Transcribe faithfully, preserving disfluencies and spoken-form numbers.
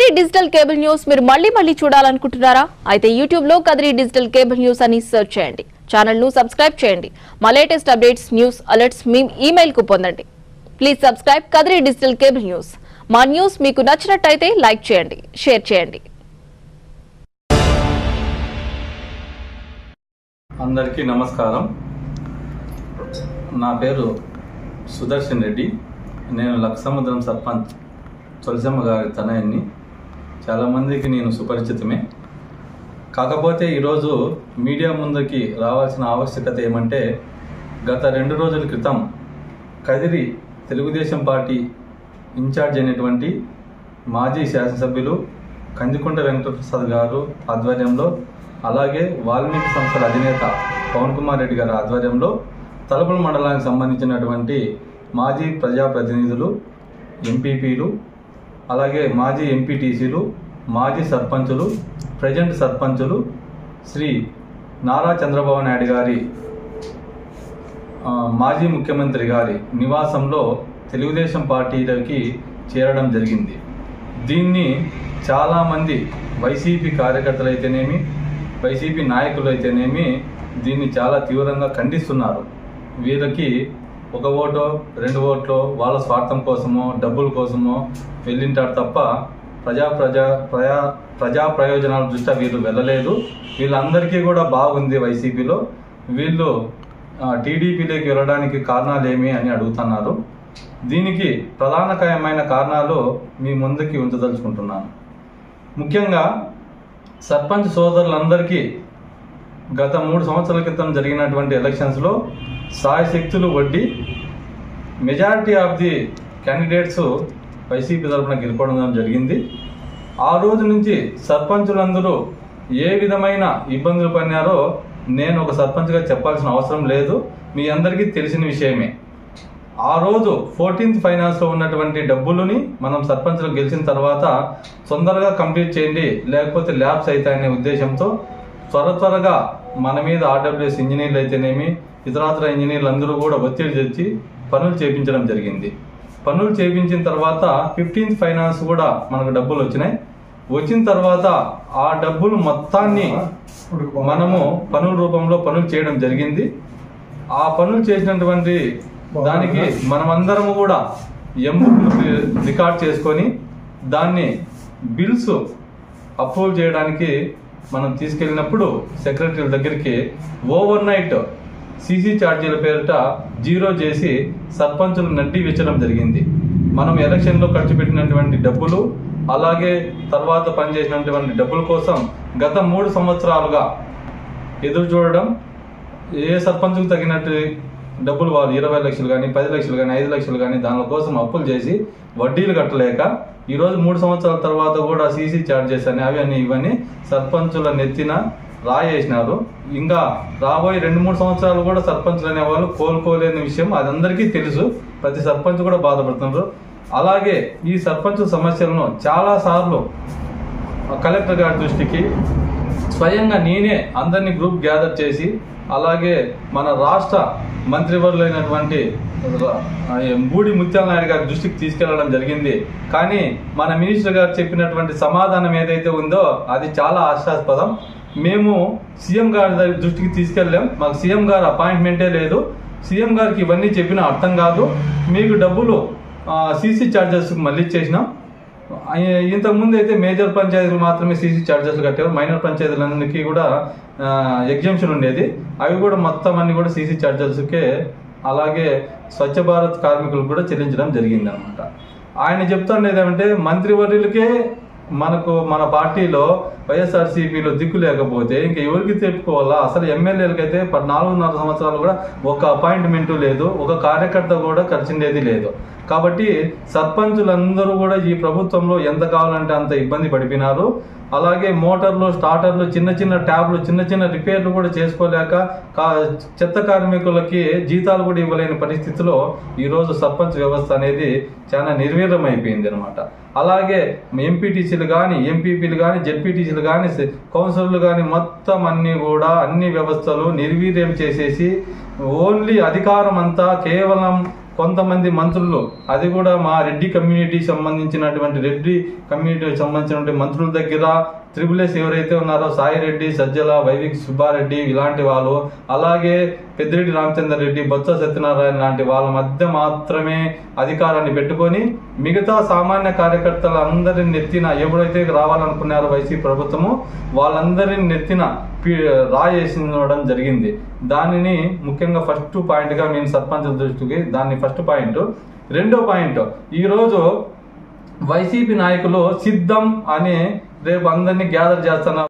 Kadiri digital cable news మీరు మళ్ళీ మళ్ళీ చూడాలనుకుంటున్నారా? అయితే యూట్యూబ్ లో కదిరి డిజిటల్ కేబుల్ న్యూస్ అని సెర్చ్ చేయండి. ఛానల్ ను సబ్స్క్రైబ్ చేయండి. మా లేటెస్ట్ అప్డేట్స్, న్యూస్ అలర్ట్స్ మీ ఈమెయిల్ కు పొందండి. Please subscribe Kadiri digital cable news. మా న్యూస్ మీకు నచ్చినట్టయితే లైక్ చేయండి, షేర్ చేయండి. అందరికీ నమస్కారం. నా పేరు సుదర్శన్ రెడ్డి. నేను లక్సముద్రం సర్పంచ్ తులసమ్మ గారి తనయుణ్ణి. చాలామందికి నేను సుపరిచితమే. కాకపోతే ఈరోజు మీడియా ముందుకి రావాల్సిన ఆవశ్యకత ఏమంటే, గత రెండు రోజుల క్రితం కదిరి తెలుగుదేశం పార్టీ ఇన్ఛార్జ్ అయినటువంటి మాజీ శాసనసభ్యులు కందికుంట వెంకటప్రసాద్ గారు ఆధ్వర్యంలో, అలాగే వాల్మీకి సంస్థల అధినేత పవన్ కుమార్ రెడ్డి గారి ఆధ్వర్యంలో తలుపుల మండలానికి సంబంధించినటువంటి మాజీ ప్రజాప్రతినిధులు, ఎంపీపీలు, అలాగే మాజీ ఎంపీటీసీలు, మాజీ సర్పంచులు, ప్రజెంట్ సర్పంచులు శ్రీ నారా చంద్రబాబు నాయుడు గారి మాజీ ముఖ్యమంత్రి గారి నివాసంలో తెలుగుదేశం పార్టీలోకి చేరడం జరిగింది. దీన్ని చాలామంది వైసీపీ కార్యకర్తలు అయితేనేమి, వైసీపీ నాయకులు అయితేనేమి దీన్ని చాలా తీవ్రంగా ఖండిస్తున్నారు. వీళ్ళకి ఒక ఓటో రెండు ఓట్లో వాళ్ళ స్వార్థం కోసమో డబ్బుల కోసమో వెళ్ళింటారు తప్ప ప్రజా ప్రజా ప్రజా ప్రజా ప్రయోజనాల దృష్ట్యా వీళ్ళు వెళ్ళలేదు. వీళ్ళందరికీ కూడా బాగుంది వైసీపీలో. వీళ్ళు టీడీపీలోకి వెళ్ళడానికి కారణాలు ఏమి అని అడుగుతున్నారు. దీనికి ప్రధానకరమైన కారణాలు మీ ముందుకి ఉంచదలుచుకుంటున్నాను. ముఖ్యంగా సర్పంచ్ సోదరులందరికీ గత మూడు సంవత్సరాల క్రితం జరిగినటువంటి ఎలక్షన్స్లో సాయశక్తులు వడ్డీ majority of the candidates YCP తరఫున గెలుపడం జరిగింది. ఆ రోజు నుంచి సర్పంచులందరూ ఏ విధమైన ఇబ్బందులు పడినారో నేను ఒక సర్పంచ్గా చెప్పాల్సిన అవసరం లేదు, మీ అందరికీ తెలిసిన విషయమే. ఆ రోజు ఫోర్టీన్త్ ఫైనాన్స్లో ఉన్నటువంటి డబ్బులని మనం సర్పంచ్లు గెలిచిన తర్వాత తొందరగా కంప్లీట్ చేయండి, లేకపోతే ల్యాబ్స్ అవుతాయనే ఉద్దేశంతో త్వర త్వరగా మన మీద ఆర్డబ్ల్యూఎస్ ఇంజనీర్లు అయితేనేమి, ఇతరాతర ఇంజనీర్లు అందరూ కూడా ఒత్తిడి తెచ్చి పనులు చేయించడం జరిగింది. పనులు చేయించిన తర్వాత ఫిఫ్టీన్త్ ఫైనాన్స్ కూడా మనకు డబ్బులు వచ్చినాయి. వచ్చిన తర్వాత ఆ డబ్బులు మొత్తాన్ని మనము పనుల రూపంలో పనులు చేయడం జరిగింది. ఆ పనులు చేసినటువంటి దానికి మనమందరము కూడా ఎంబుక్లు రికార్డ్ చేసుకొని దాన్ని బిల్స్ అప్రూవ్ చేయడానికి మనం తీసుకెళ్ళినప్పుడు సెక్రటరీల దగ్గరికి ఓవర్ నైట్ సీసీ ఛార్జీల పేరిట జీరో చేసి సర్పంచులు నడ్డి వెచ్చడం జరిగింది. మనం ఎలక్షన్లో ఖర్చు పెట్టినటువంటి డబ్బులు, అలాగే తర్వాత పనిచేసినటువంటి డబ్బుల కోసం గత మూడు సంవత్సరాలుగా ఎదురు చూడడం, ఏ సర్పంచుకు తగినట్టు డబ్బులు వాళ్ళు ఇరవై లక్షలు కానీ పది లక్షలు కానీ ఐదు లక్షలు కానీ దానికోసం అప్పులు చేసి వడ్డీలు కట్టలేక ఈరోజు మూడు సంవత్సరాల తర్వాత కూడా సీసీ ఛార్జెస్ అని అవి అని ఇవన్నీ సర్పంచుల నెత్తిన రాయేసినారు. ఇంకా రాబోయే రెండు మూడు సంవత్సరాలు కూడా సర్పంచులు అనేవాళ్ళు కోలుకోలేని విషయం అది అందరికీ తెలుసు. ప్రతి సర్పంచ్ కూడా బాధపడుతున్నారు. అలాగే ఈ సర్పంచ్ సమస్యలను చాలా సార్లు కలెక్టర్ గారి దృష్టికి స్వయంగా నేనే అందరినీ గ్రూప్ గ్యాదర్ చేసి, అలాగే మన రాష్ట్ర మంత్రివర్యులైనటువంటి బూడి ముత్యాల నాయుడు గారి దృష్టికి తీసుకెళ్లడం జరిగింది. కానీ మన మినిస్టర్ గారు చెప్పినటువంటి సమాధానం ఏదైతే ఉందో అది చాలా ఆశాస్పదం. మేము సీఎం గారి దృష్టికి తీసుకెళ్ళాం, మాకు సీఎం గారు అపాయింట్మెంటే లేదు, సీఎం గారికి ఇవన్నీ చెప్పినా అర్థం కాదు, మీకు డబ్బులు సీసీ ఛార్జెస్ మళ్ళీ ఇచ్చేసినాం. ఇంతకుముందు అయితే మేజర్ పంచాయతీలు మాత్రమే సీసీ ఛార్జెస్ కట్టారు, మైనర్ పంచాయతీలన్నిటికీ కూడా ఎగ్జంప్షన్ ఉండేది, అవి కూడా మొత్తం అన్ని కూడా సీసీ ఛార్జెస్కే, అలాగే స్వచ్ఛ భారత్ కార్మికులకు కూడా చెల్లించడం జరిగింది అనమాట. ఆయన చెప్తుండేది ఏమంటే, మంత్రివర్యులకే మనకు మన పార్టీలో వైఎస్ఆర్సీపీలో దిక్కు లేకపోతే ఇంకా ఎవరికి తెప్పుకోవాలా? అసలు ఎమ్మెల్యేలకి అయితే నాలుగున్నర సంవత్సరాలు కూడా ఒక అపాయింట్మెంటు లేదు, ఒక కార్యకర్త కూడా ఖర్చుండేది లేదు. కాబట్టి సర్పంచులందరూ కూడా ఈ ప్రభుత్వంలో ఎంత కావాలంటే అంత ఇబ్బంది పడిపోయినారు. అలాగే మోటార్లు, స్టార్టర్లు, చిన్న చిన్న ట్యాబ్లు, చిన్న చిన్న రిపేర్లు కూడా చేసుకోలేక చెత్త కార్మికులకి జీతాలు కూడా ఇవ్వలేని పరిస్థితిలో ఈరోజు సర్పంచ్ వ్యవస్థ అనేది చాలా నిర్వీర్యం అయిపోయింది అనమాట. అలాగే ఎంపీటీసీలు కానీ, ఎంపీపీలు కానీ, జెడ్పీటీసీలు కానీ, కౌన్సిలర్లు కానీ మొత్తం అన్ని కూడా అన్ని వ్యవస్థలు నిర్వీర్యం చేసేసి ఓన్లీ అధికారం అంతా కేవలం కొంతమంది మంత్రులు, అది కూడా మా రెడ్డి కమ్యూనిటీ సంబంధించినటువంటి రెడ్డి కమ్యూనిటీకి సంబంధించినటువంటి మంత్రుల దగ్గర త్రిబుల్ ఎస్ ఎవరైతే ఉన్నారో సాయి రెడ్డి, సజ్జల, వైవిక్ సుబ్బారెడ్డి ఇలాంటి వాళ్ళు, అలాగే పెద్దిరెడ్డి రామచంద్ర రెడ్డి, బొత్స సత్యనారాయణ లాంటి వాళ్ళ మధ్య మాత్రమే అధికారాన్ని పెట్టుకొని మిగతా సామాన్య కార్యకర్తల అందరిని నెత్తిన ఎవరైతే రావాలనుకున్నారో వైసీపీ ప్రభుత్వము వాళ్ళందరిని నెత్తిన రాయేసించడం జరిగింది. దానిని ముఖ్యంగా ఫస్ట్ పాయింట్ గా మేము సర్పంచ్ దృష్టికి దాన్ని ఫస్ట్ పాయింట్. రెండో పాయింట్, ఈరోజు వైసీపీ నాయకులు సిద్ధం అని రేపు అందరినీ గ్యాదర్ చేస్తున్నారు.